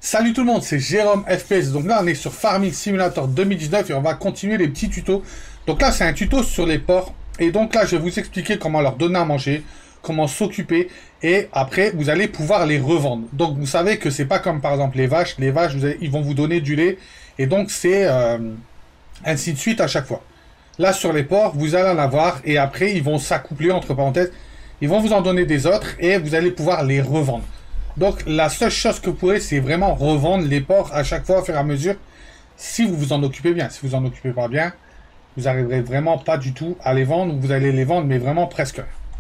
Salut tout le monde, c'est Jérôme FPS. Donc là, on est sur Farming Simulator 2019 et on va continuer les petits tutos. Donc là, c'est un tuto sur les porcs. Et donc là, je vais vous expliquer comment leur donner à manger, comment s'occuper. Et après, vous allez pouvoir les revendre. Donc vous savez que c'est pas comme par exemple les vaches. Les vaches, ils vont vous donner du lait. Et donc c'est ainsi de suite à chaque fois. Là, sur les porcs, vous allez en avoir. Et après, ils vont s'accoupler, entre parenthèses. Ils vont vous en donner des autres et vous allez pouvoir les revendre. Donc, la seule chose que vous pourrez, c'est vraiment revendre les porcs à chaque fois, au fur et à mesure, si vous vous en occupez bien. Si vous en occupez pas bien, vous arriverez vraiment pas du tout à les vendre, ou vous allez les vendre, mais vraiment presque.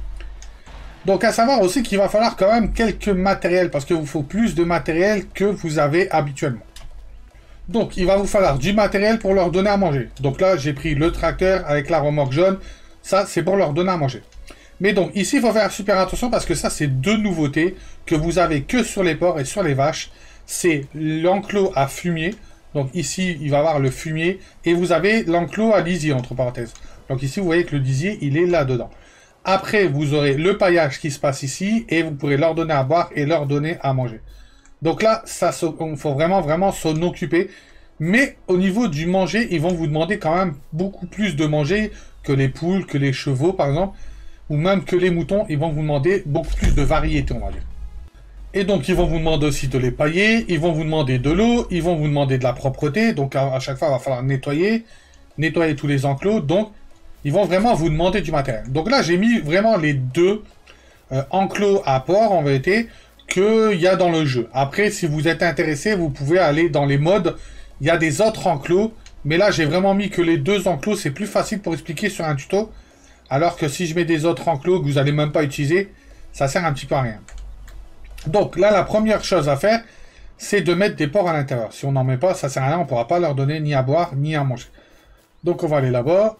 Donc, à savoir aussi qu'il va falloir quand même quelques matériels, parce qu'il vous faut plus de matériel que vous avez habituellement. Donc, il va vous falloir du matériel pour leur donner à manger. Donc là, j'ai pris le tracteur avec la remorque jaune. Ça, c'est pour leur donner à manger. Mais donc, ici, il faut faire super attention parce que ça, c'est deux nouveautés que vous avez que sur les porcs et sur les vaches. C'est l'enclos à fumier. Donc ici, il va y avoir le fumier. Et vous avez l'enclos à lisier, entre parenthèses. Donc ici, vous voyez que le lisier, il est là-dedans. Après, vous aurez le paillage qui se passe ici. Et vous pourrez leur donner à boire et leur donner à manger. Donc là, il faut vraiment s'en occuper. Mais au niveau du manger, ils vont vous demander quand même beaucoup plus de manger que les poules, que les chevaux, par exemple. Ou même que les moutons, ils vont vous demander beaucoup plus de variété, on va dire. Et donc, ils vont vous demander aussi de les pailler, ils vont vous demander de l'eau, ils vont vous demander de la propreté. Donc, à chaque fois, il va falloir nettoyer tous les enclos. Donc, ils vont vraiment vous demander du matériel. Donc là, j'ai mis vraiment les deux enclos à porc, en vérité, qu'il y a dans le jeu. Après, si vous êtes intéressé, vous pouvez aller dans les modes. Il y a des autres enclos. Mais là, j'ai vraiment mis que les deux enclos. C'est plus facile pour expliquer sur un tuto. Alors que si je mets des autres enclos que vous n'allez même pas utiliser, ça sert un petit peu à rien. Donc là, la première chose à faire, c'est de mettre des porcs à l'intérieur. Si on n'en met pas, ça sert à rien, on ne pourra pas leur donner ni à boire, ni à manger. Donc on va aller là-bas.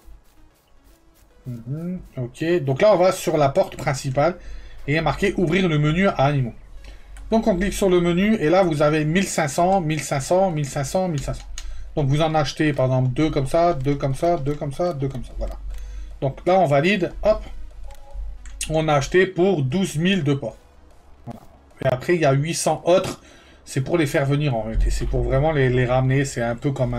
Ok, donc là on va sur la porte principale, et il y a marqué ouvrir le menu à animaux. Donc on clique sur le menu, et là vous avez 1500, 1500, 1500, 1500. Donc vous en achetez par exemple deux comme ça, deux comme ça, deux comme ça, deux comme ça, voilà. Donc là, on valide, hop, on a acheté pour 12 000 de porcs. Voilà. Et après, il y a 800 autres, c'est pour les faire venir en réalité, c'est pour vraiment les ramener, c'est un peu comme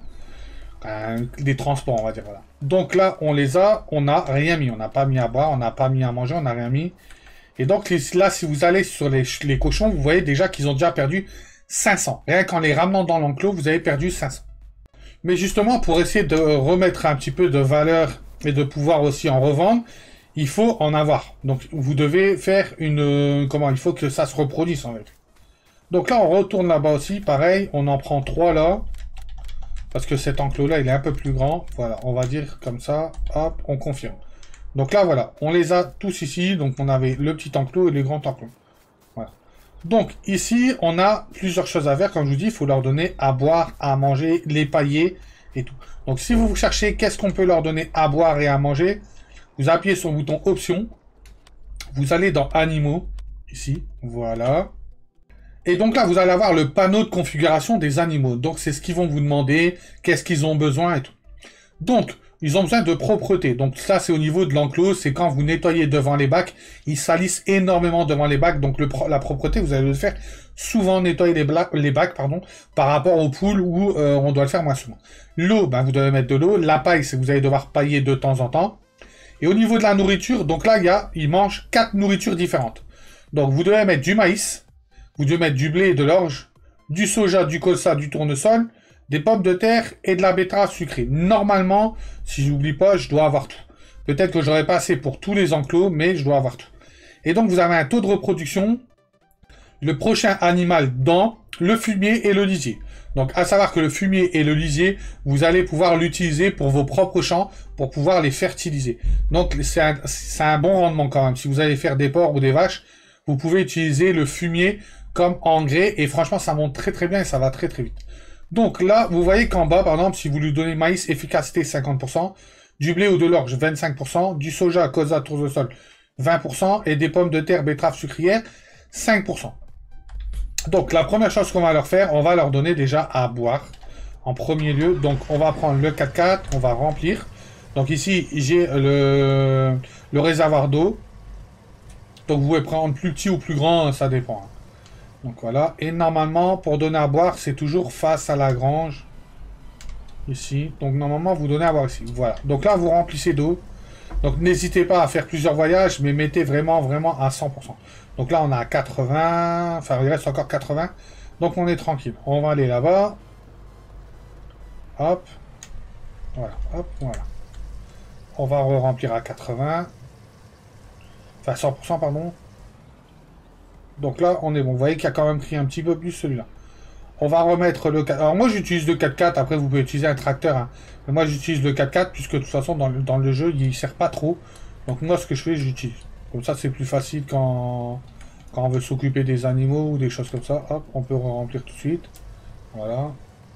des transports, on va dire. Voilà. Donc là, on n'a rien mis, on n'a pas mis à boire, on n'a pas mis à manger, on n'a rien mis. Et donc là, si vous allez sur les cochons, vous voyez déjà qu'ils ont déjà perdu 500. Rien qu'en les ramenant dans l'enclos, vous avez perdu 500. Mais justement, pour essayer de remettre un petit peu de valeur et de pouvoir aussi en revendre, il faut en avoir. Donc, vous devez faire il faut que ça se reproduise, en fait. Donc là, on retourne là-bas aussi. Pareil, on en prend 3 là. Parce que cet enclos-là, il est un peu plus grand. Voilà, on va dire comme ça. Hop, on confirme. Donc là, voilà, on les a tous ici. Donc, on avait le petit enclos et le grand enclos. Voilà. Donc, ici, on a plusieurs choses à faire. Comme je vous dis, il faut leur donner à boire, à manger, les pailler et tout. Donc, si vous cherchez qu'est-ce qu'on peut leur donner à boire et à manger, vous appuyez sur le bouton Options. Vous allez dans Animaux, ici, voilà. Et donc là, vous allez avoir le panneau de configuration des animaux. Donc, c'est ce qu'ils vont vous demander, qu'est-ce qu'ils ont besoin et tout. Donc, ils ont besoin de propreté. Donc, ça, c'est au niveau de l'enclos. C'est quand vous nettoyez devant les bacs. Ils salissent énormément devant les bacs. Donc, la propreté, vous allez le faire souvent nettoyer les bacs, par rapport aux poules où on doit le faire moins souvent. L'eau, ben, vous devez mettre de l'eau. La paille, c'est que vous allez devoir pailler de temps en temps. Et au niveau de la nourriture, donc là, ils mangent 4 nourritures différentes. Donc, vous devez mettre du maïs. Vous devez mettre du blé et de l'orge. Du soja, du colza, du tournesol. Des pommes de terre et de la betterave sucrée. Normalement, si je n'oublie pas, je dois avoir tout. Peut-être que j'aurais pas assez pour tous les enclos, mais je dois avoir tout. Et donc, vous avez un taux de reproduction. Le prochain animal dans le fumier et le lisier. Donc, à savoir que le fumier et le lisier, vous allez pouvoir l'utiliser pour vos propres champs, pour pouvoir les fertiliser. Donc, c'est un bon rendement quand même. Si vous allez faire des porcs ou des vaches, vous pouvez utiliser le fumier comme engrais. Et franchement, ça monte très très bien et ça va très très vite. Donc là, vous voyez qu'en bas, par exemple, si vous lui donnez maïs, efficacité 50%, du blé ou de l'orge 25%, du soja, colza, tournesol 20%, et des pommes de terre, betterave sucrière 5%. Donc la première chose qu'on va leur faire, on va leur donner déjà à boire en premier lieu. Donc on va prendre le 4x4, on va remplir. Donc ici, j'ai le réservoir d'eau. Donc vous pouvez prendre plus petit ou plus grand, ça dépend. Donc voilà. Et normalement, pour donner à boire, c'est toujours face à la grange. Ici. Donc normalement, vous donnez à boire ici. Voilà. Donc là, vous remplissez d'eau. Donc n'hésitez pas à faire plusieurs voyages, mais mettez vraiment, vraiment à 100%. Donc là, on a 80. Enfin, il reste encore 80. Donc on est tranquille. On va aller là-bas. Hop. Voilà. Hop. Voilà. On va remplir à 80. Enfin, 100%, pardon. Donc là, on est bon. Vous voyez qu'il y a quand même pris un petit peu plus celui-là. On va remettre le 4. Alors moi, j'utilise le 4x4. Après, vous pouvez utiliser un tracteur. Hein. Mais moi, j'utilise le 4x4 puisque de toute façon, dans le jeu, il ne sert pas trop. Donc moi, ce que je fais, j'utilise. Comme ça, c'est plus facile quand on veut s'occuper des animaux ou des choses comme ça. Hop, on peut remplir tout de suite. Voilà.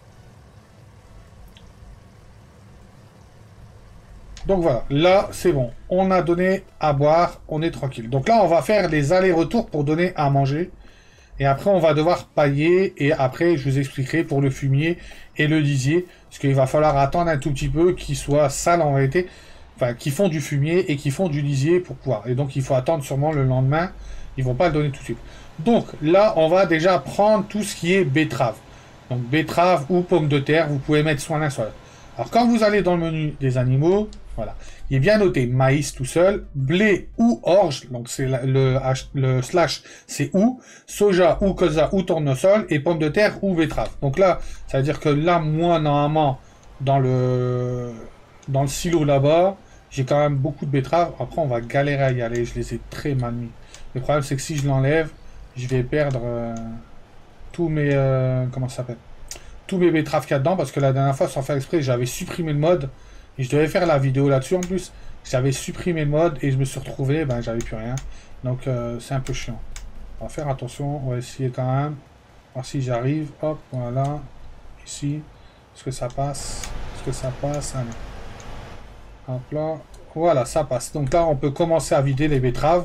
Donc voilà, là c'est bon. On a donné à boire, on est tranquille. Donc là on va faire les allers-retours pour donner à manger. Et après on va devoir pailler. Et après je vous expliquerai pour le fumier et le lisier. Parce qu'il va falloir attendre un tout petit peu qu'ils soient sales en réalité. Enfin, qu'ils font du fumier et qu'ils font du lisier pour pouvoir. Et donc il faut attendre sûrement le lendemain. Ils vont pas le donner tout de suite. Donc là on va déjà prendre tout ce qui est betterave. Donc betterave ou pomme de terre. Vous pouvez mettre soit l'un soit l'autre. Alors quand vous allez dans le menu des animaux... Voilà. Il est bien noté maïs tout seul, blé ou orge, donc c'est le slash c'est ou, soja ou colza ou tournesol, et pommes de terre ou betterave. Donc là, ça veut dire que là, moi, normalement, dans le silo là-bas, j'ai quand même beaucoup de betteraves. Après, on va galérer à y aller, je les ai très mal mis. Le problème, c'est que si je l'enlève, je vais perdre tous mes... comment ça s'appelle? Tous mes betteraves qu'il y a dedans, parce que la dernière fois, sans faire exprès, j'avais supprimé le mode. Et je devais faire la vidéo là-dessus en plus. J'avais supprimé le mode et je me suis retrouvé, ben j'avais plus rien. Donc c'est un peu chiant. On va faire attention, on va essayer quand même. Voir si j'arrive. Hop, voilà. Ici. Est-ce que ça passe? Est-ce que ça passe? Allez. Hop là. Voilà, ça passe. Donc là, on peut commencer à vider les betteraves.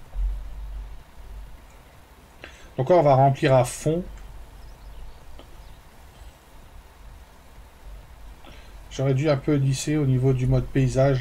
Donc là, on va remplir à fond. J'aurais dû un peu lisser au niveau du mode paysage.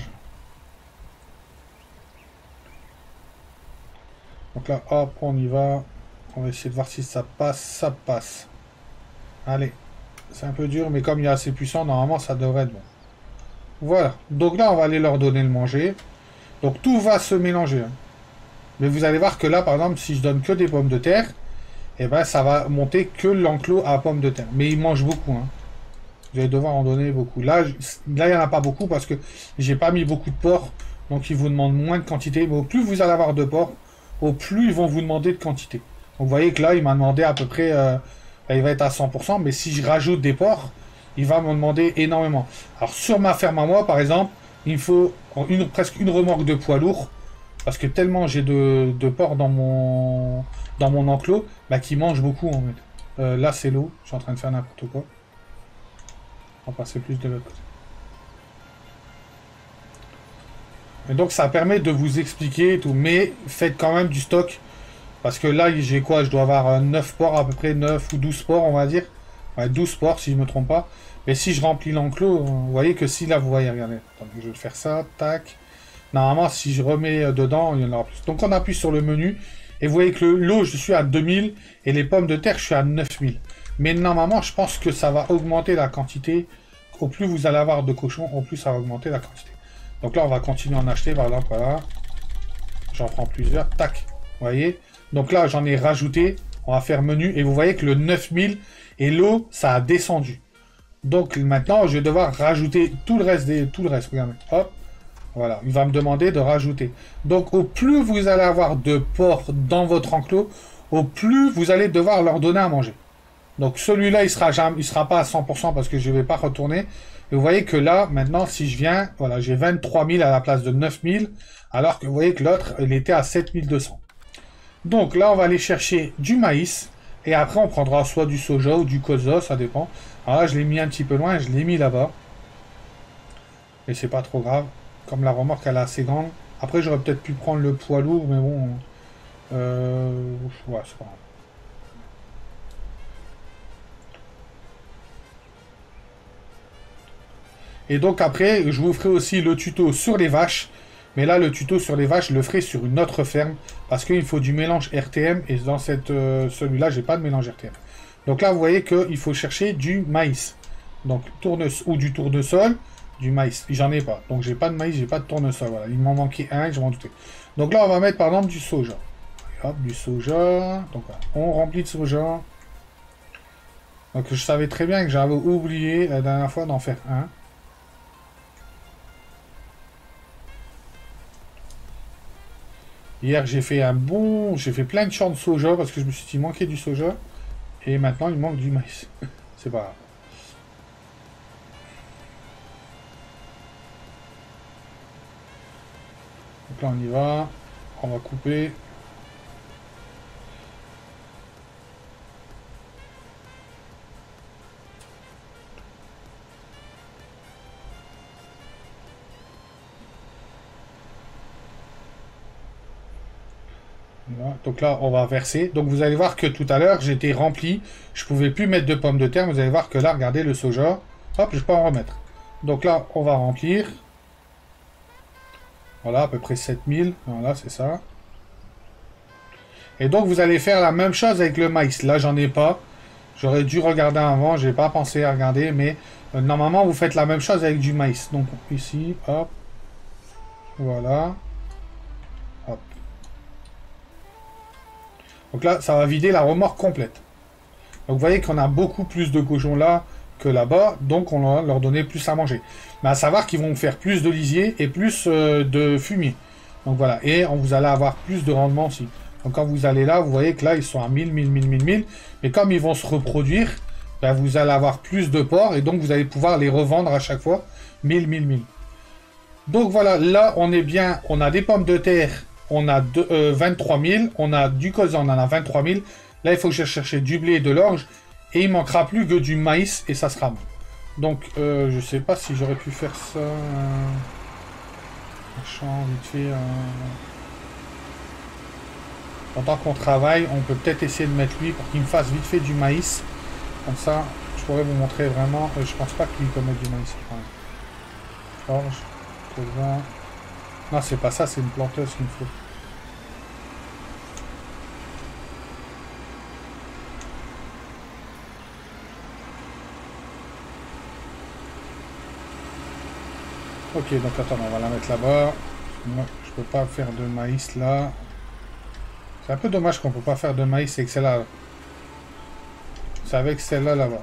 Donc là, hop, on y va. On va essayer de voir si ça passe. Ça passe. Allez. C'est un peu dur, mais comme il est assez puissant, normalement, ça devrait être bon. Voilà. Donc là, on va aller leur donner le manger. Donc tout va se mélanger. Hein. Mais vous allez voir que là, par exemple, si je donne que des pommes de terre, eh ben, ça va monter que l'enclos à pommes de terre. Mais ils mangent beaucoup, hein. Vous allez devoir en donner beaucoup. Là, il n'y en a pas beaucoup parce que j'ai pas mis beaucoup de porc. Donc, ils vous demandent moins de quantité. Mais au plus vous allez avoir de porc, au plus ils vont vous demander de quantité. Donc, vous voyez que là, il m'a demandé à peu près... il va être à 100%. Mais si je rajoute des porcs, il va me demander énormément. Alors, sur ma ferme à moi, par exemple, il me faut presque une remorque de poids lourd. Parce que tellement j'ai de porcs dans mon enclos, bah, qui mangent beaucoup, en fait. Là, c'est l'eau. Je suis en train de faire n'importe quoi. On va passer plus de l'autre côté. Et donc ça permet de vous expliquer et tout. Mais faites quand même du stock. Parce que là, j'ai quoi? Je dois avoir 9 ports à peu près, 9 ou 12 ports, on va dire. Ouais, 12 ports si je ne me trompe pas. Mais si je remplis l'enclos, vous voyez que si là, vous voyez, regardez. Attendez, je vais faire ça, tac. Normalement, si je remets dedans, il y en aura plus. Donc on appuie sur le menu. Et vous voyez que l'eau, je suis à 2000. Et les pommes de terre, je suis à 9000. Mais normalement, je pense que ça va augmenter la quantité. Au plus vous allez avoir de cochons, au plus ça va augmenter la quantité. Donc là, on va continuer à en acheter. Par exemple, voilà. J'en prends plusieurs. Tac. Vous voyez? Donc là, j'en ai rajouté. On va faire menu. Et vous voyez que le 9000 et l'eau, ça a descendu. Donc maintenant, je vais devoir rajouter tout le reste. Regardez. Hop. Voilà. Il va me demander de rajouter. Donc au plus vous allez avoir de porcs dans votre enclos, au plus vous allez devoir leur donner à manger. Donc celui-là, il sera pas à 100% parce que je ne vais pas retourner. Et vous voyez que là, maintenant, si je viens, voilà, j'ai 23 000 à la place de 9 000, alors que vous voyez que l'autre, il était à 7 200. Donc là, on va aller chercher du maïs, et après, on prendra soit du soja ou du colza, ça dépend. Alors là, je l'ai mis un petit peu loin, je l'ai mis là-bas. Et c'est pas trop grave, comme la remorque, elle est assez grande. Après, j'aurais peut-être pu prendre le poids lourd, mais bon... ouais, c'est pas grave. Et donc après, je vous ferai aussi le tuto sur les vaches. Mais là, le tuto sur les vaches, je le ferai sur une autre ferme. Parce qu'il faut du mélange RTM. Et dans celui-là, j'ai pas de mélange RTM. Donc là, vous voyez qu'il faut chercher du maïs. Donc, ou du tournesol, du maïs. J'en ai pas. Donc, j'ai pas de maïs, j'ai pas de tournesol. Voilà. Il m'en manquait un, je m'en doutais. Donc là, on va mettre par exemple du soja. Hop, du soja. Donc, voilà. On remplit de soja. Donc, je savais très bien que j'avais oublié la dernière fois d'en faire un. Hier, j'ai fait j'ai fait plein de champs de soja parce que je me suis dit, il manquait du soja. Et maintenant, il manque du maïs. C'est pas grave. Donc là, on y va. On va couper. Voilà. Donc là, on va verser. Donc vous allez voir que tout à l'heure, j'étais rempli. Je pouvais plus mettre de pommes de terre. Vous allez voir que là, regardez le soja. Hop, je peux en remettre. Donc là, on va remplir. Voilà, à peu près 7000. Voilà, c'est ça. Et donc, vous allez faire la même chose avec le maïs. Là, j'en ai pas. J'aurais dû regarder avant. J'ai pas pensé à regarder. Mais normalement, vous faites la même chose avec du maïs. Donc, ici, hop. Voilà. Hop. Donc là, ça va vider la remorque complète. Donc, vous voyez qu'on a beaucoup plus de cochons là que là-bas. Donc, on va leur donner plus à manger. Mais à savoir qu'ils vont faire plus de lisier et plus de fumier. Donc, voilà. Et vous allez avoir plus de rendement aussi. Donc quand vous allez là, vous voyez que là, ils sont à 1000, 1000, 1000, 1000, 1000. Mais comme ils vont se reproduire, ben, vous allez avoir plus de porcs et donc vous allez pouvoir les revendre à chaque fois 1000, 1000, 1000. Donc voilà, là, on est bien. On a des pommes de terre, on a 23 000. On a du colza, on en a 23 000. Là, il faut que je cherche du blé et de l'orge. Et il manquera plus que du maïs et ça sera bon. Donc, je sais pas si j'aurais pu faire ça. Un champ vite fait. Pendant qu'on travaille, on peut peut-être essayer de mettre lui pour qu'il me fasse vite fait du maïs. Comme ça, je pourrais vous montrer vraiment. Je pense pas que lui peut mettre du maïs. Orge, colza. Non, c'est pas ça, c'est une planteuse qu'il me faut. Ok, donc attends, on va la mettre là-bas. Moi, je peux pas faire de maïs là. C'est un peu dommage qu'on peut pas faire de maïs avec celle-là. C'est avec celle-là là-bas.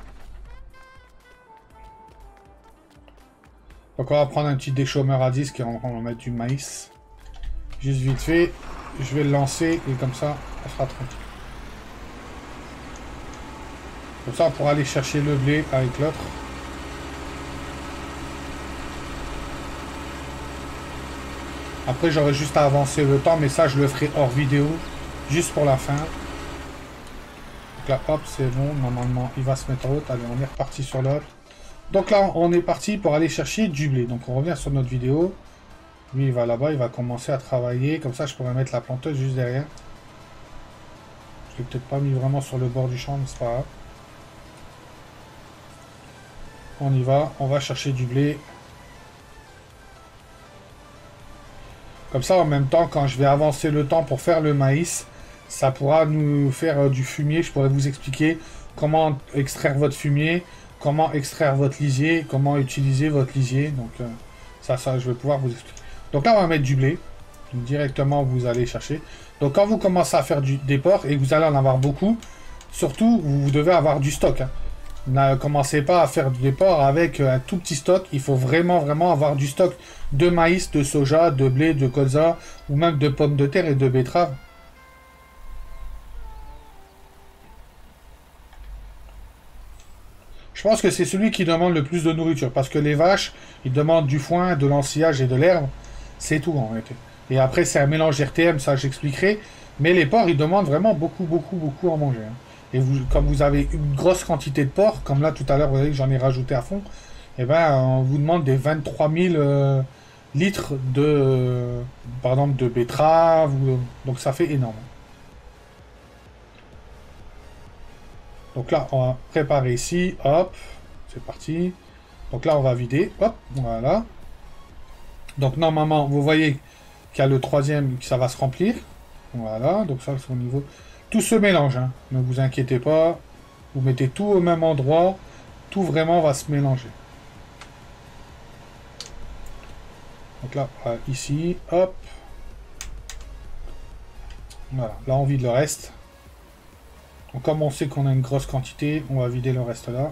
Donc on va prendre un petit déchômeur à disque et on va mettre du maïs. Juste vite fait. Je vais le lancer et comme ça, on sera tranquille. Comme ça, on pourra aller chercher le blé avec l'autre. Après, j'aurais juste à avancer le temps, mais ça, je le ferai hors vidéo, juste pour la fin. Donc là, hop, c'est bon. Normalement, il va se mettre en route. Allez, on est reparti sur l'autre. Donc là, on est parti pour aller chercher du blé. Donc on revient sur notre vidéo. Lui, il va là-bas, il va commencer à travailler. Comme ça, je pourrais mettre la planteuse juste derrière. Je l'ai peut-être pas mis vraiment sur le bord du champ, mais c'est pas grave. On y va, on va chercher du blé. Comme ça, en même temps, quand je vais avancer le temps pour faire le maïs, ça pourra nous faire du fumier. Je pourrais vous expliquer comment extraire votre fumier, comment extraire votre lisier, comment utiliser votre lisier. Donc ça, je vais pouvoir vous expliquer. Donc là, on va mettre du blé. Donc, directement, vous allez chercher. Donc quand vous commencez à faire des porcs et que vous allez en avoir beaucoup, surtout, vous devez avoir du stock. Hein. Ne commencez pas à faire des porcs avec un tout petit stock. Il faut vraiment, vraiment avoir du stock de maïs, de soja, de blé, de colza, ou même de pommes de terre et de betteraves. Je pense que c'est celui qui demande le plus de nourriture. Parce que les vaches, ils demandent du foin, de l'ensillage et de l'herbe. C'est tout en réalité. Et après, c'est un mélange RTM, ça j'expliquerai. Mais les porcs, ils demandent vraiment beaucoup, beaucoup, beaucoup à manger. Hein. Et vous, comme vous avez une grosse quantité de porc, comme là tout à l'heure, vous voyez que j'en ai rajouté à fond, et ben on vous demande des 23 000 litres de, par exemple, de betterave. Donc ça fait énorme. Donc là, on va préparer ici. Hop, c'est parti. Donc là, on va vider. Hop, voilà. Donc normalement, vous voyez qu'il y a le troisième, que ça va se remplir. Voilà, donc ça c'est au niveau... Tout se mélange, hein. Ne vous inquiétez pas. Vous mettez tout au même endroit. Tout vraiment va se mélanger. Donc là, ici, hop. Voilà, là on vide le reste. Donc comme on sait qu'on a une grosse quantité, on va vider le reste là.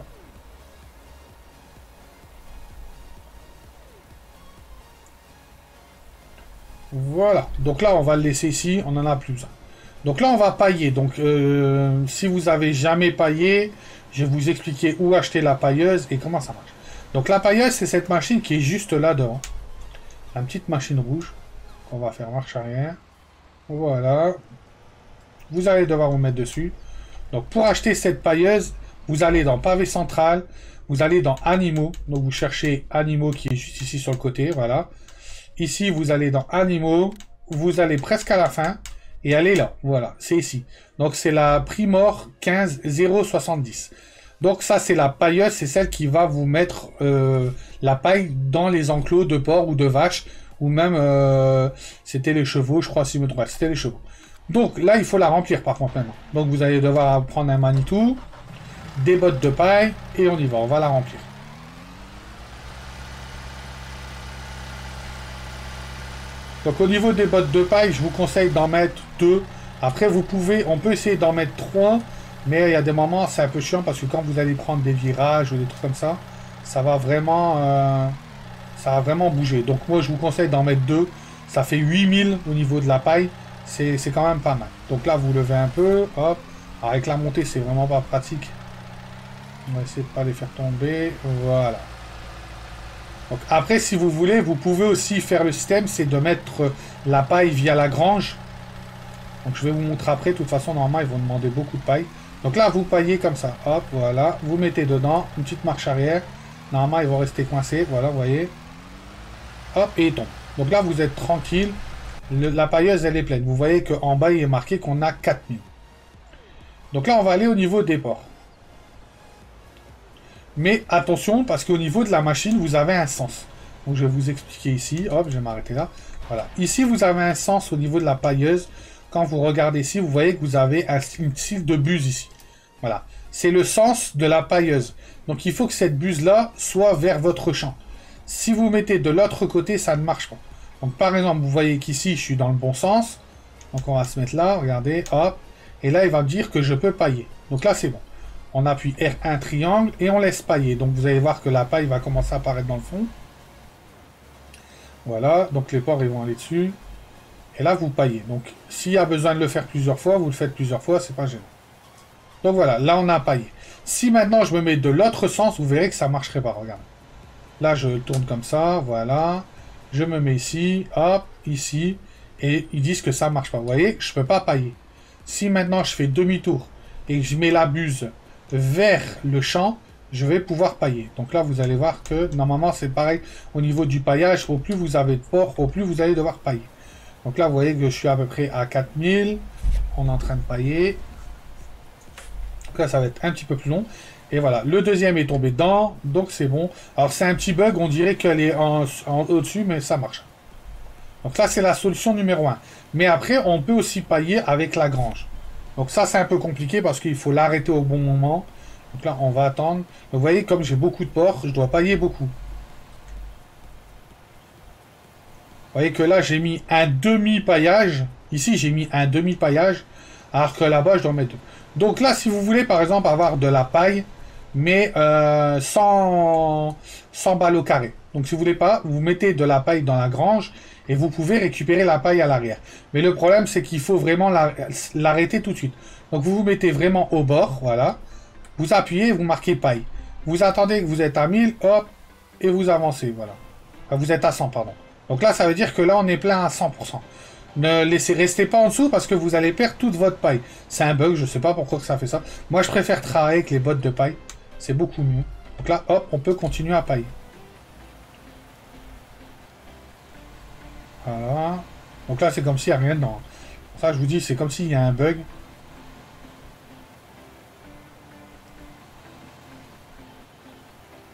Voilà, donc là on va le laisser ici, on en a plus besoin. Donc là on va pailler, donc si vous avez jamais paillé, je vais vous expliquer où acheter la pailleuse et comment ça marche. Donc la pailleuse c'est cette machine qui est juste là devant. La petite machine rouge, qu'on va faire marche arrière. Voilà. Vous allez devoir vous mettre dessus. Donc pour acheter cette pailleuse, vous allez dans pavé central, vous allez dans animaux, donc vous cherchez animaux qui est juste ici sur le côté, voilà. Ici, vous allez dans Animaux, vous allez presque à la fin, et allez là, voilà, c'est ici. Donc c'est la Primor 15070. Donc ça, c'est la pailleuse, c'est celle qui va vous mettre la paille dans les enclos de porc ou de vache, ou même, c'était les chevaux, je crois, si je me trompe, c'était les chevaux. Donc là, il faut la remplir par contre maintenant. Donc vous allez devoir prendre un Manitou, des bottes de paille, et on y va, on va la remplir. Donc au niveau des bottes de paille, je vous conseille d'en mettre 2. Après, on peut essayer d'en mettre 3, mais il y a des moments, c'est un peu chiant parce que quand vous allez prendre des virages ou des trucs comme ça, ça va vraiment bouger. Donc moi, je vous conseille d'en mettre 2. Ça fait 8000 au niveau de la paille. C'est quand même pas mal. Donc là, vous levez un peu, hop. Alors, avec la montée, c'est vraiment pas pratique. On va essayer de ne pas les faire tomber. Voilà. Donc après, si vous voulez, vous pouvez aussi faire le système, c'est de mettre la paille via la grange. Donc je vais vous montrer après. De toute façon, normalement, ils vont demander beaucoup de paille. Donc là, vous paillez comme ça. Hop, voilà. Vous mettez dedans une petite marche arrière. Normalement, ils vont rester coincés. Voilà, vous voyez. Hop, et ils tombent. Donc là, vous êtes tranquille. La pailleuse, elle est pleine. Vous voyez qu'en bas, il est marqué qu'on a 4000. Donc là, on va aller au niveau des ports. Mais attention, parce qu'au niveau de la machine, vous avez un sens. Donc je vais vous expliquer ici. Hop, je vais m'arrêter là. Voilà. Ici, vous avez un sens au niveau de la pailleuse. Quand vous regardez ici, vous voyez que vous avez une style de buse ici. Voilà. C'est le sens de la pailleuse. Donc il faut que cette buse-là soit vers votre champ. Si vous mettez de l'autre côté, ça ne marche pas. Donc par exemple, vous voyez qu'ici, je suis dans le bon sens. Donc on va se mettre là, regardez, hop. Et là, il va me dire que je peux pailler. Donc là, c'est bon. On appuie R1 triangle et on laisse pailler. Donc vous allez voir que la paille va commencer à apparaître dans le fond. Voilà, donc les porcs ils vont aller dessus. Et là vous paillez. Donc s'il y a besoin de le faire plusieurs fois, vous le faites plusieurs fois, c'est pas gênant. Donc voilà, là on a paillé. Si maintenant je me mets de l'autre sens, vous verrez que ça marcherait pas, regardez. Là je tourne comme ça, voilà. Je me mets ici, hop, ici. Et ils disent que ça marche pas. Vous voyez, je peux pas pailler. Si maintenant je fais demi-tour et que je mets la buse vers le champ, je vais pouvoir pailler. Donc là, vous allez voir que normalement, c'est pareil au niveau du paillage. Au plus vous avez de porc, au plus vous allez devoir pailler. Donc là, vous voyez que je suis à peu près à 4000. On est en train de pailler. Donc là, ça va être un petit peu plus long. Et voilà, le deuxième est tombé dedans. Donc c'est bon. Alors c'est un petit bug, on dirait qu'elle est au-dessus, mais ça marche. Donc là, c'est la solution numéro 1. Mais après, on peut aussi pailler avec la grange. Donc ça, c'est un peu compliqué parce qu'il faut l'arrêter au bon moment. Donc là, on va attendre. Donc, vous voyez, comme j'ai beaucoup de porc, je dois pailler beaucoup. Vous voyez que là, j'ai mis un demi-paillage. Ici, j'ai mis un demi-paillage. Alors que là-bas, je dois mettre deux. Donc là, si vous voulez, par exemple, avoir de la paille, mais sans balles au carré. Donc si vous voulez pas, vous mettez de la paille dans la grange et vous pouvez récupérer la paille à l'arrière. Mais le problème, c'est qu'il faut vraiment l'arrêter tout de suite. Donc vous vous mettez vraiment au bord, voilà. Vous appuyez, vous marquez paille. Vous attendez que vous êtes à 1000, hop, et vous avancez, voilà. Enfin, vous êtes à 100, pardon. Donc là, ça veut dire que là, on est plein à 100%. Ne restez pas en dessous parce que vous allez perdre toute votre paille. C'est un bug, je sais pas pourquoi que ça fait ça. Moi, je préfère travailler avec les bottes de paille. C'est beaucoup mieux. Donc là, hop, on peut continuer à pailler. Voilà. Donc là, c'est comme s'il n'y a rien dedans. Ça, je vous dis, c'est comme s'il y a un bug.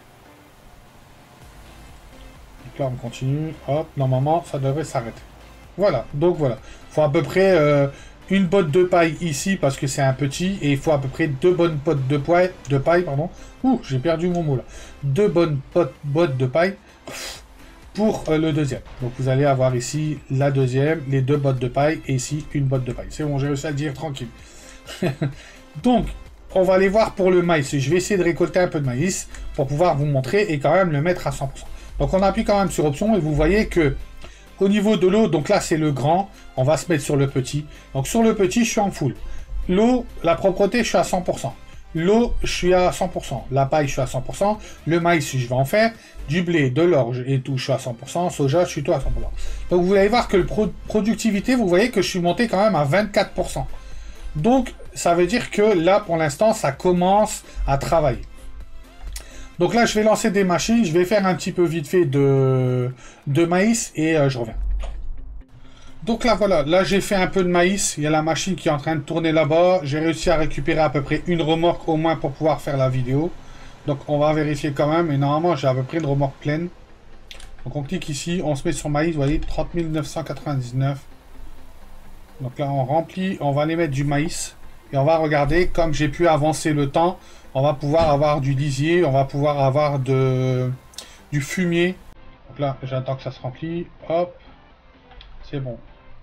Donc là, on continue. Hop, normalement, ça devrait s'arrêter. Voilà, donc voilà. Il faut à peu près une botte de paille ici parce que c'est un petit. Et il faut à peu près deux bonnes bottes de paille, pardon. Ouh, j'ai perdu mon mot là. Deux bonnes bottes de paille pour le deuxième. Donc vous allez avoir ici la deuxième, les deux bottes de paille et ici une botte de paille. C'est bon, j'ai réussi à le dire tranquille. Donc, on va aller voir pour le maïs. Je vais essayer de récolter un peu de maïs pour pouvoir vous montrer et quand même le mettre à 100%. Donc on appuie quand même sur option et vous voyez que au niveau de l'eau, donc là c'est le grand, on va se mettre sur le petit. Donc sur le petit, je suis en full. L'eau, la propreté, je suis à 100%. L'eau, je suis à 100%. La paille, je suis à 100%. Le maïs, je vais en faire. Du blé, de l'orge et tout, je suis à 100%. Soja, je suis tout à 100%. Donc vous allez voir que la productivité, vous voyez que je suis monté quand même à 24%. Donc ça veut dire que là, pour l'instant, ça commence à travailler. Donc là, je vais lancer des machines. Je vais faire un petit peu vite fait de maïs et je reviens. Donc là, voilà. Là, j'ai fait un peu de maïs. Il y a la machine qui est en train de tourner là-bas. J'ai réussi à récupérer à peu près une remorque au moins pour pouvoir faire la vidéo. Donc, on va vérifier quand même. Et normalement, j'ai à peu près une remorque pleine. Donc, on clique ici. On se met sur maïs. Vous voyez, 30 999. Donc là, on remplit. On va aller mettre du maïs. Et on va regarder. Comme j'ai pu avancer le temps, on va pouvoir avoir du lisier. On va pouvoir avoir du fumier. Donc là, j'attends que ça se remplit. Hop. C'est bon.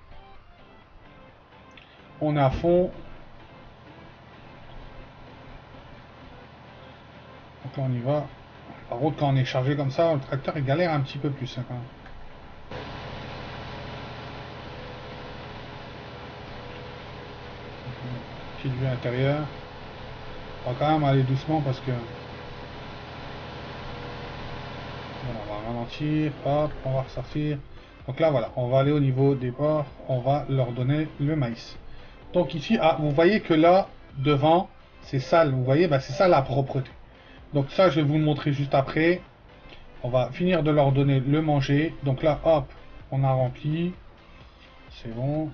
On est à fond. Donc là, on y va. Par contre, quand on est chargé comme ça, le tracteur, il galère un petit peu plus. Hein, quand même. Petite vue intérieure. On va quand même aller doucement parce que... Voilà, on va ralentir. Hop, on va ressortir. Donc là, voilà, on va aller au niveau des porcs, on va leur donner le maïs. Donc ici, ah, vous voyez que là, devant, c'est sale. Vous voyez, bah, c'est ça la propreté. Donc ça, je vais vous le montrer juste après. On va finir de leur donner le manger. Donc là, hop, on a rempli. C'est bon.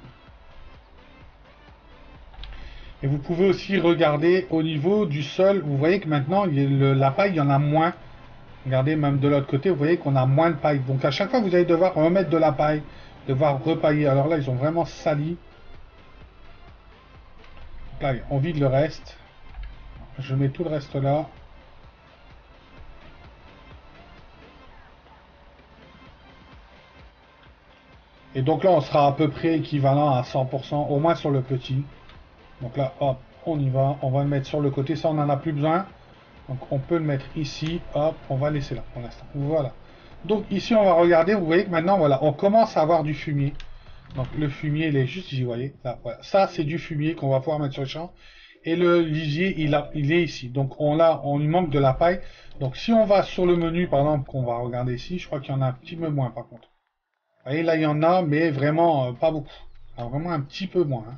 Et vous pouvez aussi regarder au niveau du sol. Vous voyez que maintenant, la paille, il y en a moins. Regardez, même de l'autre côté, vous voyez qu'on a moins de paille. Donc à chaque fois, vous allez devoir remettre de la paille, devoir repailler. Alors là, ils ont vraiment sali. Donc là, on vide le reste. Je mets tout le reste là. Et donc là, on sera à peu près équivalent à 100%, au moins sur le petit. Donc là, hop, on y va. On va le mettre sur le côté. Ça, on n'en a plus besoin. Donc on peut le mettre ici, hop, on va laisser là pour l'instant. Voilà. Donc ici on va regarder, vous voyez que maintenant voilà, on commence à avoir du fumier. Donc le fumier il est juste ici, vous voyez. Là, voilà. Ça c'est du fumier qu'on va pouvoir mettre sur le champ. Et le lisier il est ici. Donc on lui manque de la paille. Donc si on va sur le menu par exemple qu'on va regarder ici, je crois qu'il y en a un petit peu moins par contre. Vous voyez là il y en a mais vraiment pas beaucoup. Alors, vraiment un petit peu moins. Hein.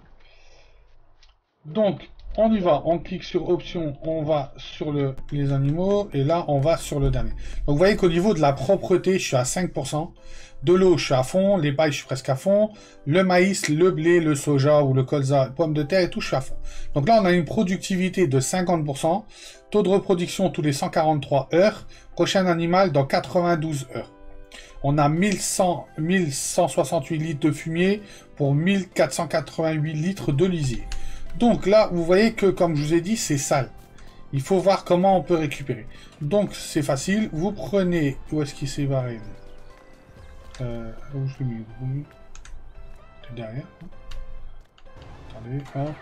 Donc on y va, on clique sur option, on va sur les animaux, et là, on va sur le dernier. Donc, vous voyez qu'au niveau de la propreté, je suis à 5%. De l'eau, je suis à fond. Les pailles, je suis presque à fond. Le maïs, le blé, le soja ou le colza, pommes de terre et tout, je suis à fond. Donc là, on a une productivité de 50%. Taux de reproduction tous les 143 heures. Prochain animal dans 92 heures. On a 1168 litres de fumier pour 1488 litres de lisier. Donc là, vous voyez que, comme je vous ai dit, c'est sale. Il faut voir comment on peut récupérer. Donc, c'est facile. Vous prenez... Où est-ce qu'il s'est barré? Où je l'ai mis? C'est derrière. Attendez, hop.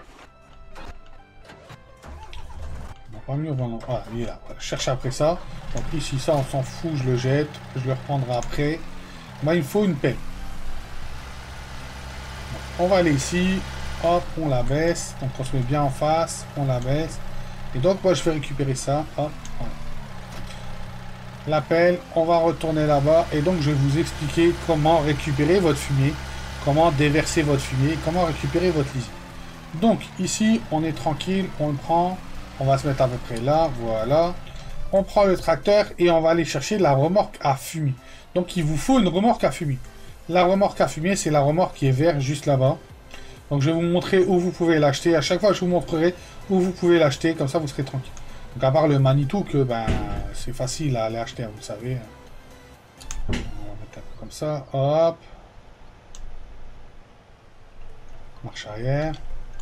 On va pas mieux vendre. Voilà, il est là. Voilà. Je cherche après ça. Donc ici, ça, on s'en fout. Je le jette. Je le reprendrai après. Moi, il me faut une pelle. Donc, on va aller ici. Hop, on la baisse. Donc on se met bien en face. On la baisse. Et donc moi je vais récupérer ça. Hop, voilà. La pelle, on va retourner là-bas. Et donc je vais vous expliquer comment récupérer votre fumier. Comment déverser votre fumier. Comment récupérer votre lisier. Donc ici, on est tranquille. On le prend. On va se mettre à peu près là. Voilà. On prend le tracteur et on va aller chercher la remorque à fumier. Donc il vous faut une remorque à fumier. La remorque à fumier, c'est la remorque qui est verte juste là-bas. Donc je vais vous montrer où vous pouvez l'acheter. À chaque fois, je vous montrerai où vous pouvez l'acheter. Comme ça, vous serez tranquille. Donc à part le Manitou, que ben c'est facile à aller acheter, vous le savez. On va mettre un peu comme ça. Hop. Marche arrière.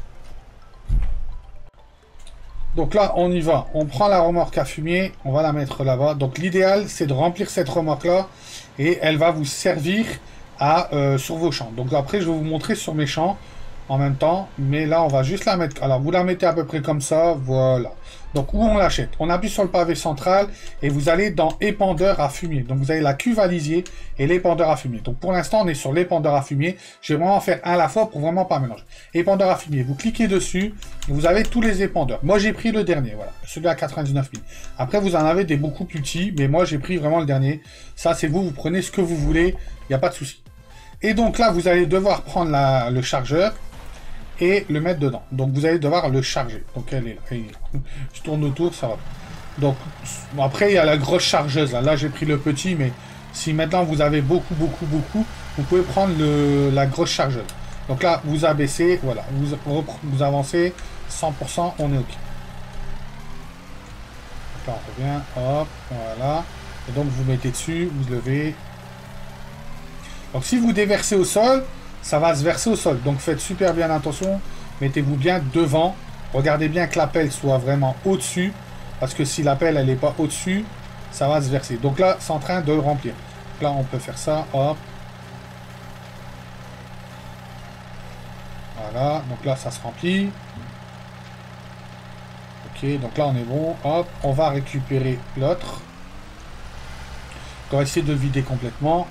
Donc là, on y va. On prend la remorque à fumier, on va la mettre là-bas. Donc l'idéal, c'est de remplir cette remorque-là et elle va vous servir sur vos champs. Donc après, je vais vous montrer sur mes champs en même temps. Mais là, on va juste la mettre. Alors, vous la mettez à peu près comme ça. Voilà. Donc, où on l'achète? On appuie sur le pavé central et vous allez dans épandeur à fumier. Donc, vous avez la cuve à lisier et l'épandeur à fumier. Donc, pour l'instant, on est sur l'épandeur à fumier. Je vais vraiment faire un à la fois pour vraiment pas mélanger. Épandeur à fumier. Vous cliquez dessus et vous avez tous les épandeurs. Moi, j'ai pris le dernier. Voilà. Celui à 99 000. Après, vous en avez des beaucoup plus petits. Mais moi, j'ai pris vraiment le dernier. Ça, c'est vous. Vous prenez ce que vous voulez. Il n'y a pas de souci. Et donc là, vous allez devoir prendre le chargeur et le mettre dedans. Donc vous allez devoir le charger. Donc elle est là. Je tourne autour, ça va. Donc bon, après il y a la grosse chargeuse. Là j'ai pris le petit, mais si maintenant vous avez beaucoup, vous pouvez prendre la grosse chargeuse. Donc là vous abaissez, voilà, vous avancez 100%, on est ok. Donc là on revient, hop, voilà. Et donc vous mettez dessus, vous levez. Donc si vous déversez au sol, ça va se verser au sol. Donc faites super bien attention. Mettez-vous bien devant. Regardez bien que la pelle soit vraiment au-dessus. Parce que si la pelle elle n'est pas au-dessus, ça va se verser. Donc là, c'est en train de remplir. Donc là, on peut faire ça. Hop. Voilà. Donc là, ça se remplit. Ok. Donc là, on est bon. Hop. On va récupérer l'autre. On va essayer de vider complètement.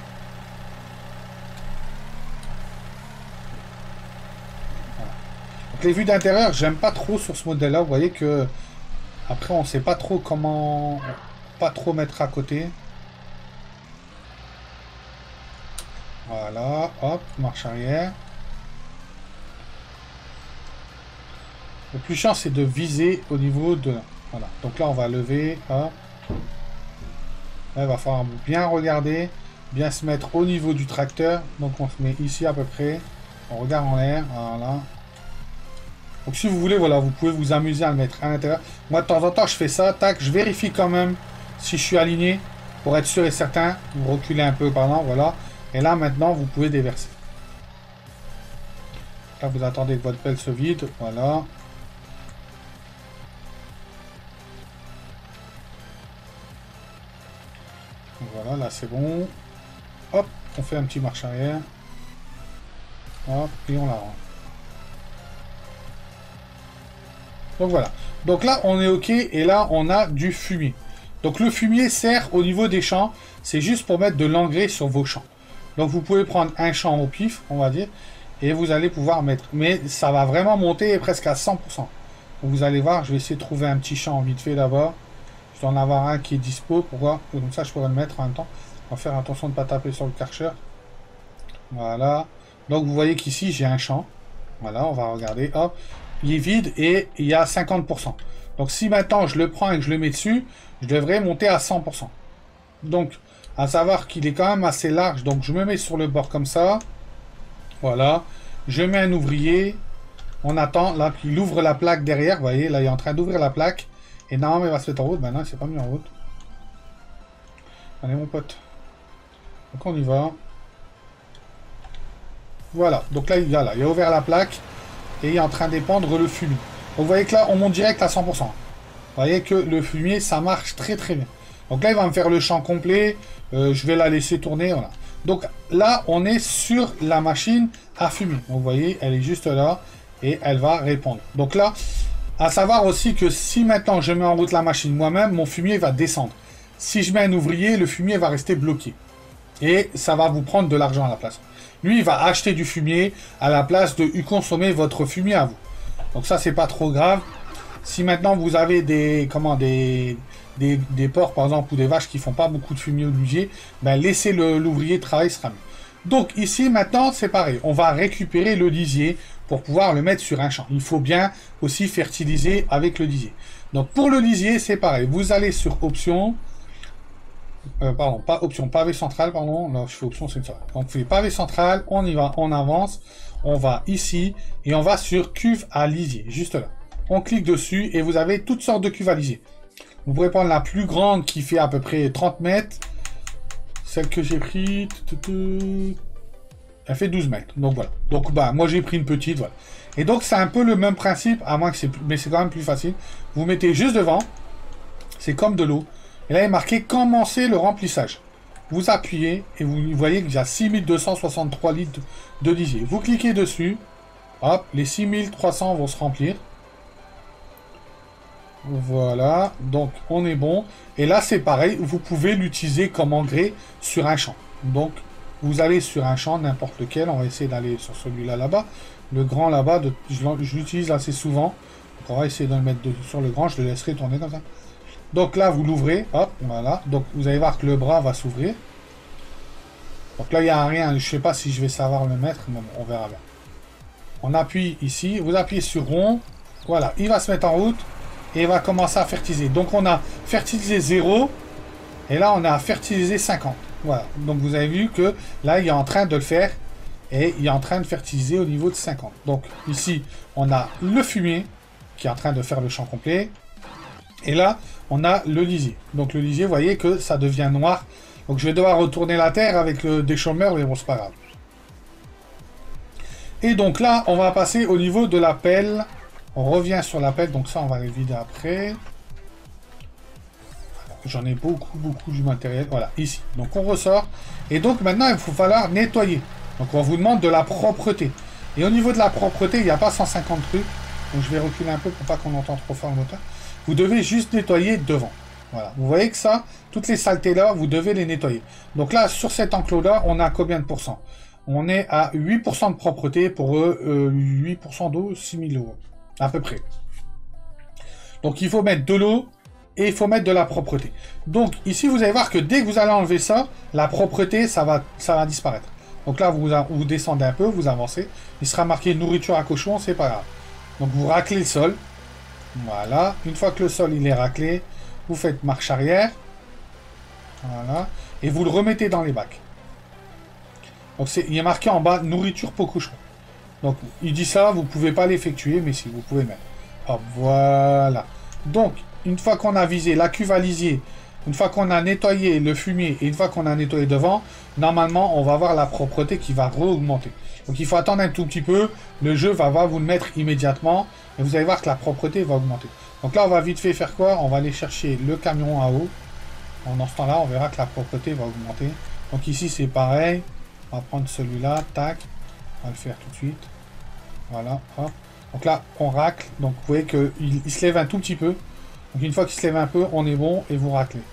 Les vues d'intérieur, j'aime pas trop sur ce modèle-là. Vous voyez que après, on sait pas trop comment mettre à côté. Voilà, hop, marche arrière. Le plus chiant, c'est de viser au niveau de... Voilà, donc là, on va lever, hop. Là, il va falloir bien regarder, bien se mettre au niveau du tracteur. Donc, on se met ici à peu près. On regarde en l'air, voilà. Donc si vous voulez, voilà, vous pouvez vous amuser à le mettre à l'intérieur. Moi, de temps en temps, je fais ça. Tac, je vérifie quand même si je suis aligné pour être sûr et certain. Vous reculez un peu, pardon, voilà. Et là, maintenant, vous pouvez déverser. Là, vous attendez que votre pelle se vide. Voilà. Voilà, là, c'est bon. Hop, on fait un petit marche arrière. Hop, et on la rend. Donc voilà. Donc là, on est OK. Et là, on a du fumier. Donc le fumier sert au niveau des champs. C'est juste pour mettre de l'engrais sur vos champs. Donc vous pouvez prendre un champ au pif, on va dire. Et vous allez pouvoir mettre. Mais ça va vraiment monter presque à 100%. Donc vous allez voir, je vais essayer de trouver un petit champ vite fait là-bas. Je dois en avoir un qui est dispo. Pour voir. Comme ça, je pourrais le mettre en même temps. On va faire attention de ne pas taper sur le karcher. Voilà. Donc vous voyez qu'ici, j'ai un champ. Voilà, on va regarder. Hop. Il est vide et il y a 50%. Donc si maintenant je le prends et que je le mets dessus, je devrais monter à 100%. Donc, à savoir qu'il est quand même assez large. Donc je me mets sur le bord comme ça. Voilà. Je mets un ouvrier. On attend là qu'il ouvre la plaque derrière. Vous voyez, là il est en train d'ouvrir la plaque. Et normalement il va se mettre en route. Maintenant il s'est pas mis en route. Allez mon pote. Donc on y va. Voilà. Donc là il a ouvert la plaque. Et il est en train d'épandre le fumier. Donc vous voyez que là, on monte direct à 100%. Vous voyez que le fumier, ça marche très très bien. Donc là, il va me faire le champ complet. Je vais la laisser tourner. Voilà. Donc là, on est sur la machine à fumier. Donc, vous voyez, elle est juste là. Et elle va répondre. Donc là, à savoir aussi que si maintenant je mets en route la machine moi-même, mon fumier va descendre. Si je mets un ouvrier, le fumier va rester bloqué. Et ça va vous prendre de l'argent à la place. Lui, il va acheter du fumier à la place de consommer votre fumier à vous. Donc ça, c'est pas trop grave. Si maintenant vous avez des porcs, par exemple, ou des vaches qui font pas beaucoup de fumier au lisier, ben laissez l'ouvrier travailler, sera mieux. Donc ici, maintenant, c'est pareil. On va récupérer le lisier pour pouvoir le mettre sur un champ. Il faut bien aussi fertiliser avec le lisier. Donc pour le lisier, c'est pareil. Vous allez sur option... pardon, pas option, pavé central, pardon. Là, je fais option, c'est ça. Donc, vous faites pavé central, on y va, on avance. On va ici, et on va sur cuve à lisier, juste là. On clique dessus, et vous avez toutes sortes de cuves à lisier. Vous pourrez prendre la plus grande, qui fait à peu près 30 mètres. Celle que j'ai pris... Elle fait 12 mètres. Donc voilà. Donc bah moi j'ai pris une petite, voilà. Et donc c'est un peu le même principe, à moins que c'est... Mais c'est quand même plus facile. Vous mettez juste devant. C'est comme de l'eau. Et là il est marqué commencer le remplissage. Vous appuyez et vous voyez qu'il y a 6263 litres de lisier. Vous cliquez dessus. Hop, les 6300 vont se remplir. Voilà, donc on est bon. Et là c'est pareil, vous pouvez l'utiliser comme engrais sur un champ. Donc vous allez sur un champ, n'importe lequel. On va essayer d'aller sur celui-là là-bas. Le grand là-bas, je l'utilise assez souvent. Donc on va essayer de le mettre sur le grand, je le laisserai tourner comme ça. Donc là vous l'ouvrez, hop, voilà. Donc vous allez voir que le bras va s'ouvrir. Donc là il n'y a rien, je sais pas si je vais savoir le mettre, mais bon, on verra bien. On appuie ici, vous appuyez sur rond. Voilà, il va se mettre en route. Et il va commencer à fertiliser. Donc on a fertilisé 0. Et là on a fertilisé 50. Voilà. Donc vous avez vu que là il est en train de le faire. Et il est en train de fertiliser au niveau de 50. Donc ici on a le fumier qui est en train de faire le champ complet. Et là on a le lisier. Donc le lisier, vous voyez que ça devient noir. Donc je vais devoir retourner la terre avec des chômeurs. Mais bon, c'est pas grave. Et donc là on va passer au niveau de la pelle. On revient sur la pelle, donc ça on va les vider après. J'en ai beaucoup du matériel. Voilà, ici. Donc on ressort. Et donc maintenant il faut falloir nettoyer. Donc on vous demande de la propreté. Et au niveau de la propreté, il n'y a pas 150 trucs. Donc je vais reculer un peu pour pas qu'on entende trop fort le moteur. Vous devez juste nettoyer devant. Voilà. Vous voyez que ça, toutes les saletés là, vous devez les nettoyer. Donc là, sur cet enclos là, on a combien de pourcents? On est à 8% de propreté pour 8% d'eau, 6000 euros. À peu près. Donc il faut mettre de l'eau et il faut mettre de la propreté. Donc ici vous allez voir que dès que vous allez enlever ça, la propreté ça va disparaître. Donc là vous descendez un peu, vous avancez. Il sera marqué nourriture à cochon, c'est pas grave. Donc vous raclez le sol. Voilà. Une fois que le sol il est raclé, vous faites marche arrière. Voilà. Et vous le remettez dans les bacs. Donc il est marqué en bas nourriture pour cochon. Donc, il dit ça, vous ne pouvez pas l'effectuer, mais si, vous pouvez mettre. Hop, voilà. Donc, une fois qu'on a visé la cuve à lisier, une fois qu'on a nettoyé le fumier, et une fois qu'on a nettoyé devant, normalement, on va avoir la propreté qui va re-augmenter. Donc, il faut attendre un tout petit peu. Le jeu va vous le mettre immédiatement, et vous allez voir que la propreté va augmenter. Donc là, on va vite fait faire quoi? On va aller chercher le camion à eau. Dans ce temps-là, on verra que la propreté va augmenter. Donc ici, c'est pareil. On va prendre celui-là, tac. On va le faire tout de suite. Voilà, hop. Donc là, on racle. Donc vous voyez qu'il se lève un tout petit peu. Donc une fois qu'il se lève un peu, on est bon et vous raclez.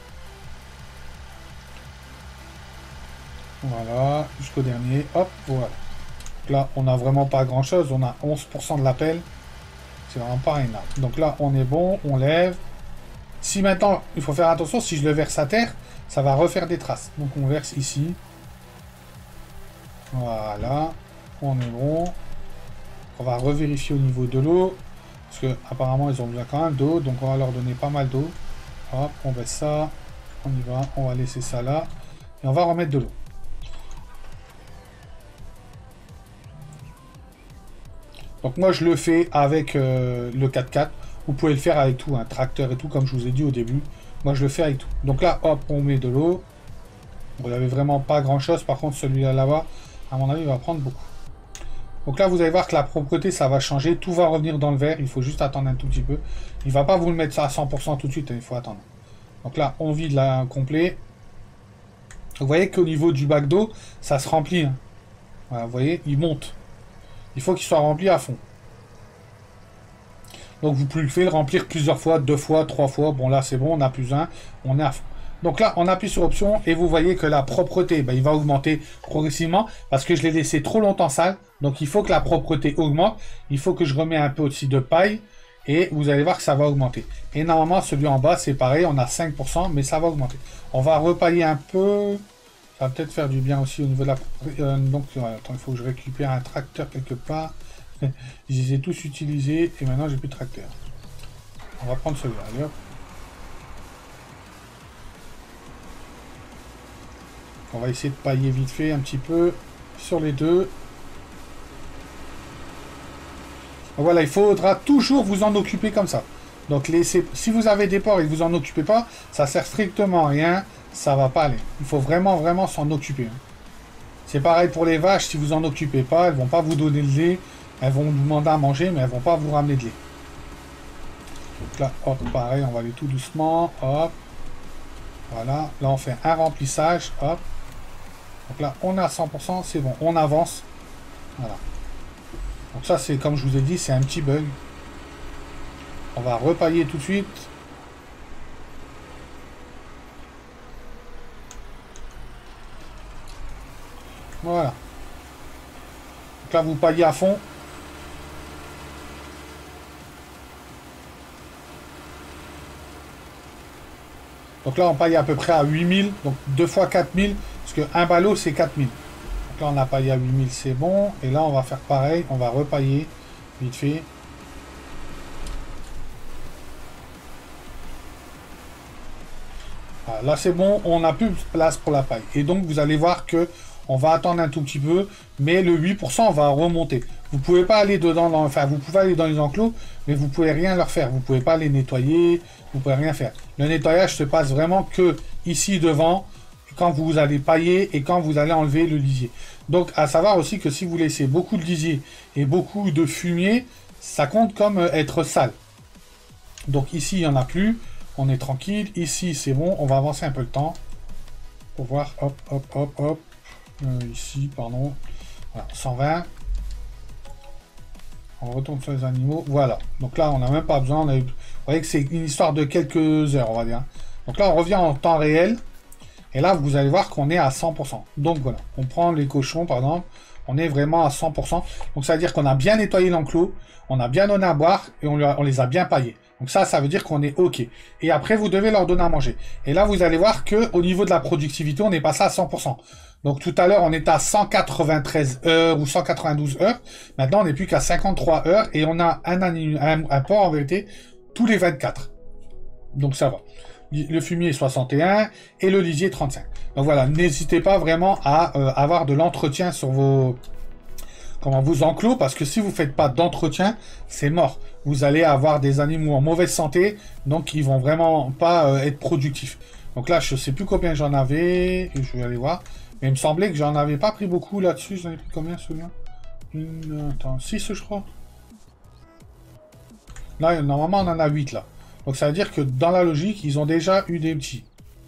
Voilà, jusqu'au dernier. Hop, voilà. Donc là, on n'a vraiment pas grand chose. On a 11% de la pelle. C'est vraiment pas énorme. Donc là, on est bon, on lève. Si maintenant, il faut faire attention, si je le verse à terre, ça va refaire des traces. Donc on verse ici. Voilà, on est bon. On va revérifier au niveau de l'eau. Parce que apparemment ils ont besoin quand même d'eau. Donc on va leur donner pas mal d'eau. Hop, on baisse ça. On y va. On va laisser ça là. Et on va remettre de l'eau. Donc moi je le fais avec le 4x4. Vous pouvez le faire avec tout. Un tracteur et tout comme je vous ai dit au début. Moi je le fais avec tout. Donc là hop on met de l'eau. Vous n'avez vraiment pas grand chose. Par contre celui-là là-bas, à mon avis il va prendre beaucoup. Donc là, vous allez voir que la propreté, ça va changer. Tout va revenir dans le verre. Il faut juste attendre un tout petit peu. Il ne va pas vous le mettre ça à 100% tout de suite. Il faut attendre. Donc là, on vide là complet. Vous voyez qu'au niveau du bac d'eau, ça se remplit. Hein. Voilà, vous voyez, il monte. Il faut qu'il soit rempli à fond. Donc vous pouvez le remplir plusieurs fois, 2 fois, 3 fois. Bon là, c'est bon, on a plus un. On est à fond. Donc là, on appuie sur option et vous voyez que la propreté, il va augmenter progressivement parce que je l'ai laissé trop longtemps sale. Donc il faut que la propreté augmente. Il faut que je remets un peu aussi de paille et vous allez voir que ça va augmenter. Et normalement, celui en bas, c'est pareil, on a 5%, mais ça va augmenter. On va repailler un peu. Ça va peut-être faire du bien aussi au niveau de la... donc, attends, il faut que je récupère un tracteur quelque part. Je les ai tous utilisés et maintenant, j'ai plus de tracteur. On va prendre celui-là, allez hop. On va essayer de pailler vite fait un petit peu sur les deux. Donc voilà, il faudra toujours vous en occuper comme ça. Donc si vous avez des porcs et que vous en occupez pas, ça sert strictement à rien, ça va pas aller. Il faut vraiment s'en occuper. Hein. C'est pareil pour les vaches, si vous en occupez pas, elles vont pas vous donner le lait. Elles vont vous demander à manger, mais elles vont pas vous ramener de lait. Donc là, hop, pareil, on va aller tout doucement, hop. Voilà, là on fait un remplissage, hop. Donc là, on est à 100%, c'est bon, on avance. Voilà. Donc ça, c'est comme je vous ai dit, c'est un petit bug. On va repailler tout de suite. Voilà. Donc là, vous paillez à fond. Donc là, on paille à peu près à 8000. Donc 2 fois 4000. Parce qu'un ballot, c'est 4000. Donc là, on a paillé à 8000, c'est bon. Et là, on va faire pareil. On va repailler vite fait. Voilà, là, c'est bon. On n'a plus de place pour la paille. Et donc, vous allez voir que on va attendre un tout petit peu. Mais le 8% va remonter. Vous pouvez pas aller dedans. Enfin, vous pouvez aller dans les enclos. Mais vous pouvez rien leur faire. Vous pouvez pas les nettoyer. Vous pouvez rien faire. Le nettoyage se passe vraiment que ici devant. Quand vous allez pailler et quand vous allez enlever le lisier. Donc, à savoir aussi que si vous laissez beaucoup de lisier et beaucoup de fumier, ça compte comme être sale. Donc ici, il n'y en a plus. On est tranquille. Ici, c'est bon. On va avancer un peu le temps. Pour voir. Hop, hop, hop, hop. Ici, pardon. Voilà, 120. On retourne sur les animaux. Voilà. Donc là, on n'a même pas besoin. Vous voyez que c'est une histoire de quelques heures, on va dire. Donc là, on revient en temps réel. Et là, vous allez voir qu'on est à 100%. Donc voilà, on prend les cochons, par exemple, on est vraiment à 100%. Donc ça veut dire qu'on a bien nettoyé l'enclos, on a bien donné à boire et on les a bien paillés. Donc ça veut dire qu'on est OK. Et après, vous devez leur donner à manger. Et là, vous allez voir qu'au niveau de la productivité, on est passé à 100%. Donc tout à l'heure, on était à 193 heures ou 192 heures. Maintenant, on n'est plus qu'à 53 heures et on a un porc en vérité tous les 24. Donc ça va. Le fumier 61 et le lisier 35. Donc voilà, n'hésitez pas vraiment à avoir de l'entretien sur vos enclos, parce que si vous faites pas d'entretien, c'est mort. Vous allez avoir des animaux en mauvaise santé, donc ils vont vraiment pas être productifs. Donc là, je sais plus combien j'en avais, et je vais aller voir. Mais il me semblait que j'en avais pas pris beaucoup là-dessus. J'en ai pris combien celui-là? Attends, 6 je crois. Là, normalement, on en a 8 là. Donc ça veut dire que dans la logique, ils ont déjà eu des petits.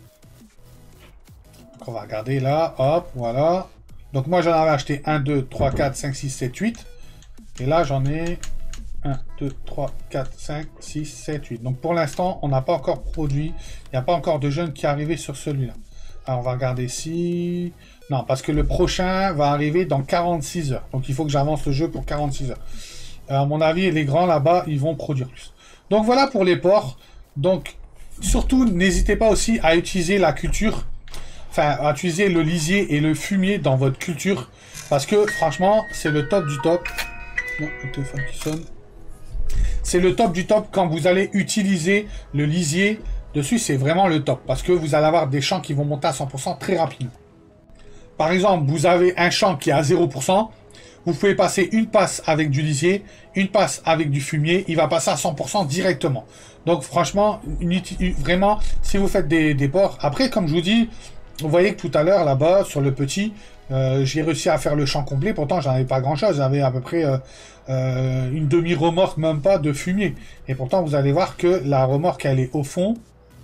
Donc on va regarder là, hop, voilà. Donc moi j'en avais acheté 1, 2, 3, 4, 5, 6, 7, 8. Et là j'en ai 1, 2, 3, 4, 5, 6, 7, 8. Donc pour l'instant, on n'a pas encore produit. Il n'y a pas encore de jeunes qui est arrivé sur celui-là. Alors on va regarder si... Non, parce que le prochain va arriver dans 46 heures. Donc il faut que j'avance le jeu pour 46 heures. À mon avis, les grands là-bas, ils vont produire plus. Donc voilà pour les porcs. Donc surtout, n'hésitez pas aussi à utiliser la culture, enfin à utiliser le lisier et le fumier dans votre culture, parce que franchement, c'est le top du top. Non, le téléphone qui sonne. C'est le top du top quand vous allez utiliser le lisier dessus, c'est vraiment le top, parce que vous allez avoir des champs qui vont monter à 100% très rapidement. Par exemple, vous avez un champ qui est à 0%. Vous pouvez passer une passe avec du lisier, une passe avec du fumier, il va passer à 100% directement. Donc franchement, vraiment, si vous faites des porcs... Après, comme je vous dis, vous voyez que tout à l'heure, là-bas, sur le petit, j'ai réussi à faire le champ complet. Pourtant, j'en avais pas grand-chose. J'avais à peu près une demi-remorque, même pas, de fumier. Et pourtant, vous allez voir que la remorque, elle est au fond,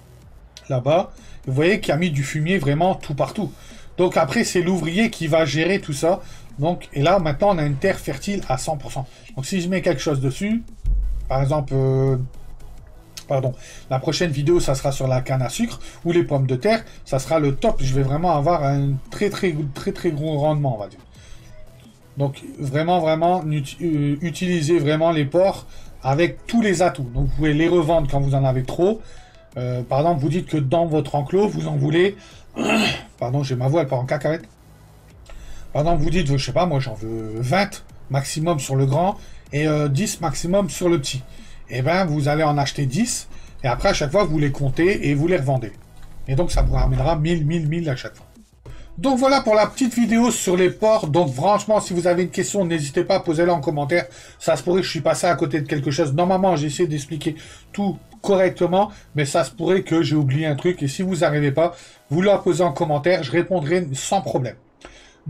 là-bas. Vous voyez qu'il y a mis du fumier vraiment tout partout. Donc après, c'est l'ouvrier qui va gérer tout ça. Donc, et là, maintenant, on a une terre fertile à 100%. Donc, si je mets quelque chose dessus, par exemple, pardon, la prochaine vidéo, ça sera sur la canne à sucre ou les pommes de terre, ça sera le top. Je vais vraiment avoir un très gros rendement, on va dire. Donc, vraiment, utilisez vraiment les porcs avec tous les atouts. Donc, vous pouvez les revendre quand vous en avez trop. Par exemple, vous dites que dans votre enclos, vous en voulez... Pardon, j'ai ma voix, elle part en cacahuète. Par exemple, vous dites, je sais pas, moi j'en veux 20 maximum sur le grand et 10 maximum sur le petit. Et bien, vous allez en acheter 10 et après, à chaque fois, vous les comptez et vous les revendez. Et donc, ça vous ramènera 1000 à chaque fois. Donc voilà pour la petite vidéo sur les porcs. Donc franchement, si vous avez une question, n'hésitez pas à poser-la en commentaire. Ça se pourrait que je suis passé à côté de quelque chose. Normalement, j'ai essayé d'expliquer tout correctement, mais ça se pourrait que j'ai oublié un truc. Et si vous n'arrivez pas, vous la posez en commentaire, je répondrai sans problème. Donc,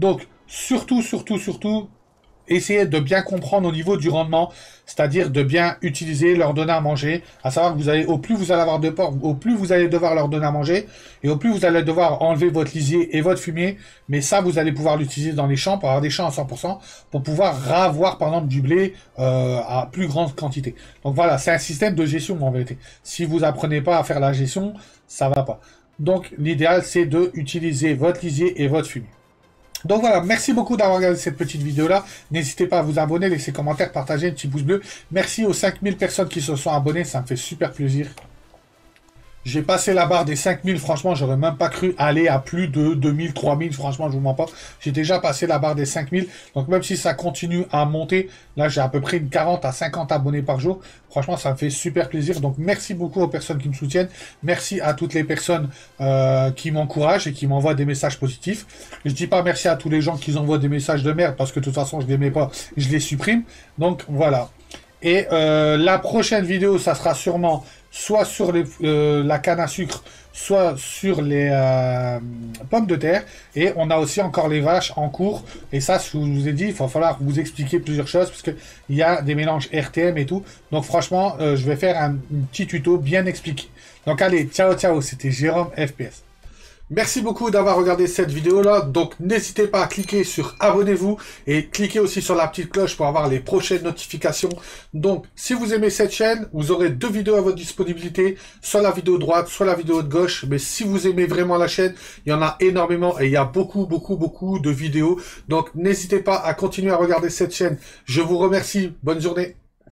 surtout, essayez de bien comprendre au niveau du rendement, c'est-à-dire de bien utiliser, leur donner à manger, à savoir que vous allez, au plus vous allez avoir de porc, au plus vous allez devoir leur donner à manger, et au plus vous allez devoir enlever votre lisier et votre fumier, mais ça, vous allez pouvoir l'utiliser dans les champs, pour avoir des champs à 100%, pour pouvoir ravoir, par exemple, du blé à plus grande quantité. Donc voilà, c'est un système de gestion, en vérité. Si vous apprenez pas à faire la gestion, ça va pas. Donc, l'idéal, c'est de utiliser votre lisier et votre fumier. Donc voilà, merci beaucoup d'avoir regardé cette petite vidéo-là. N'hésitez pas à vous abonner, laisser commentaire, partager, un petit pouce bleu. Merci aux 5000 personnes qui se sont abonnées, ça me fait super plaisir. J'ai passé la barre des 5000, franchement, j'aurais même pas cru aller à plus de 2000, 3000, franchement, je vous mens pas. J'ai déjà passé la barre des 5000, donc même si ça continue à monter, là, j'ai à peu près une 40 à 50 abonnés par jour. Franchement, ça me fait super plaisir. Donc, merci beaucoup aux personnes qui me soutiennent. Merci à toutes les personnes qui m'encouragent et qui m'envoient des messages positifs. Je dis pas merci à tous les gens qui envoient des messages de merde, parce que de toute façon, je les mets pas, je les supprime. Donc, voilà. Et la prochaine vidéo, ça sera sûrement soit sur la canne à sucre, soit sur les pommes de terre. Et on a aussi encore les vaches en cours. Et ça, je vous ai dit, il va falloir vous expliquer plusieurs choses, parce qu'il y a des mélanges RTM et tout. Donc franchement, je vais faire un petit tuto bien expliqué. Donc allez, ciao, ciao, c'était Jérôme FPS. Merci beaucoup d'avoir regardé cette vidéo-là. Donc, n'hésitez pas à cliquer sur abonnez-vous et cliquez aussi sur la petite cloche pour avoir les prochaines notifications. Donc, si vous aimez cette chaîne, vous aurez 2 vidéos à votre disponibilité, soit la vidéo de droite, soit la vidéo de gauche. Mais si vous aimez vraiment la chaîne, il y en a énormément et il y a beaucoup de vidéos. Donc, n'hésitez pas à continuer à regarder cette chaîne. Je vous remercie. Bonne journée.